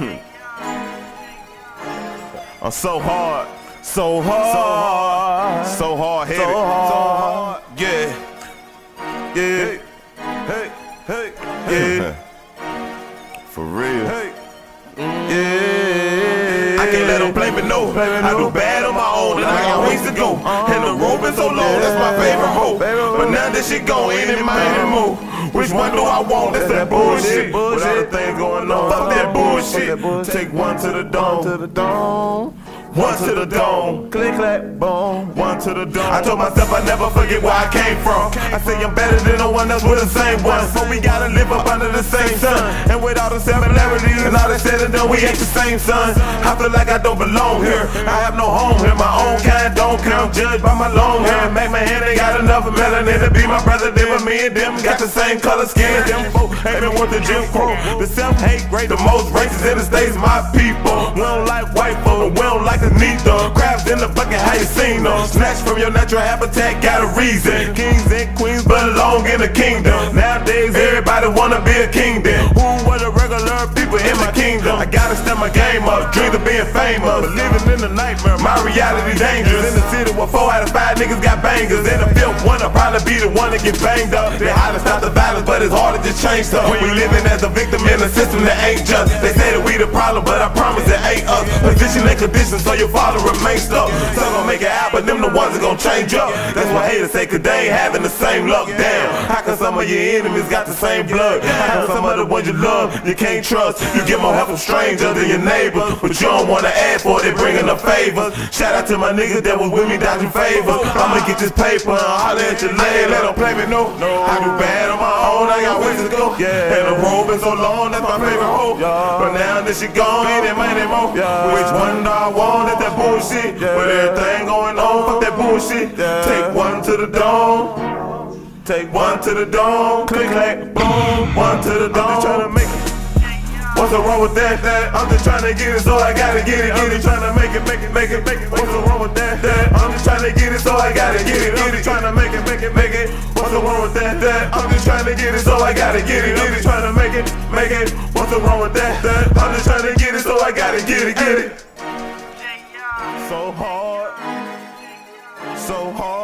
I'm so hard, so hard, so hard-headed, so hard, yeah, yeah, hey, yeah, for real, yeah. I can't let them play me, no. I do bad on my own, and I got ways to go. And the rope is so low, that's my favorite hope. But now that shit going, ain't in my anymore. Which one do I want? That's that bullshit. With other things going on, fuck that bullshit. Take one to the dome. One to the dome, click, clack, boom. One to the dome. I told myself I never forget where I came from. I say I'm better than no one else with the same one. So we gotta live up under the same sun. And with all the similarities and all that said and done, we ain't the same, son. I feel like I don't belong here. I have no home here. My own kind don't care. I'm judged by my long hair. Make my hand ain't got enough of melanin to be my brother. Then but me and them got the same color skin. Them folk ain't been with the Jim Crow. The self-hate great, the most racist in the States, my people. We don't like white folk, and we don't like neither. Crabs in the bucket, how you seen them? Snatched from your natural habitat, got a reason. Kings and queens belong in the kingdom. Nowadays, everybody wanna be a king then. Who were the regular people in my kingdom? I gotta step my game up, dream of being famous. But living in the nightmare, my reality dangerous. In the city where 4 out of 5 niggas got bangers. In the fifth one, I'll probably be the one to get banged up. They hide to stop the violence, but it's hard to just change stuff. We living as a victim in a system that ain't just. They say that we the problem, but I promise it ain't us. Position and conditions so your father remains stuck. Some gon' make it out, but them the ones that gon' change up. That's why haters say, cause they ain't having the same luck. Damn, how come some of your enemies got the same blood? How come some of the ones you love, you can't trust? You get more help from strangers than your neighbors, but you don't wanna ask for it, they bringing up favors. Shout out to my niggas that was with me dodging favors. I'ma get this paper and holler at your lady. Let them play me, no. I do bad on my own, I got ways to go. And the road been so long, that's my favorite hope. But now that she gone, ain't that money more. Which one do I want? That's that bullshit. With everything going on, fuck that bullshit. Take one to the dome. Take one to the dome. Click, clack, boom. One to the dome. I'm just trying to make it. What's wrong with that? I'm just trying to get it, so I gotta get it. I'm just trying to make it. What's wrong with that? I'm just trying to get it, so I gotta get it. I'm just trying to make it. What's wrong with that? I'm just trying to get it, so I gotta get it. I'm just trying to make it. What's wrong with that? I'm just trying to get it, so I gotta get it. So hard, so hard.